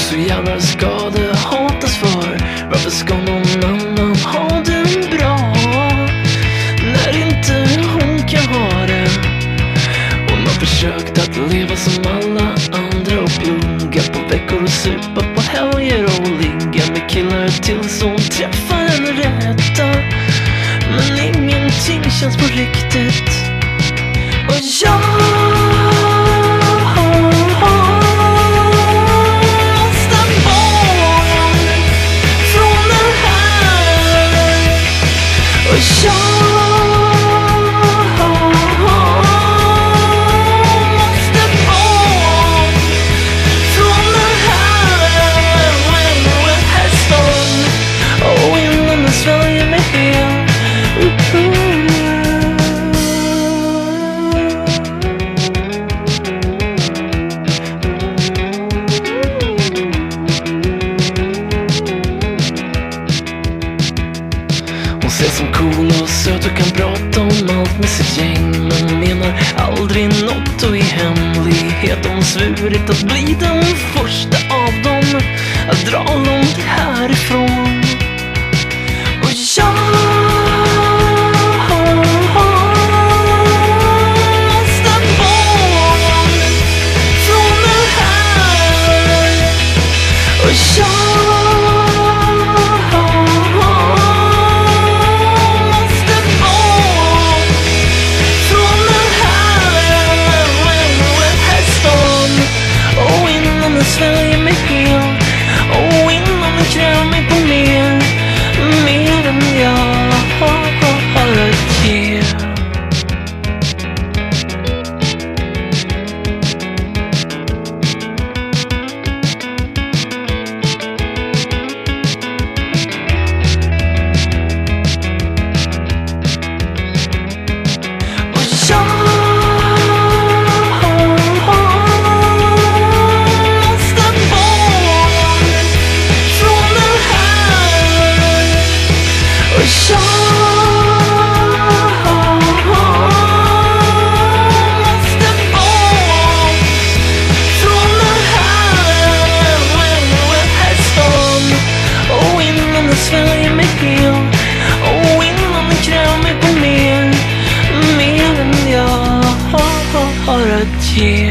så jävla ska det hatas för? Varför ska någon annan ha det bra när inte hon kan ha det? Hon har försökt att leva som alla andra och plugga på veckor och supa på helger och ligga med killar tills hon träffar en rätta. Men ingenting känns på riktigt. Och jag ses som cool och söt och kan prata om allt med sitt gäng, men menar aldrig något och i hemlighet hon svurit att bli den första av dem att dra långt härifrån. Och jag måste bort från det här. Och jag sväljer mig helt, och innan du kräver mig på mer än jag har att ge. Sväljer mig helt, och innan du kräver mig på mer än jag har att ge.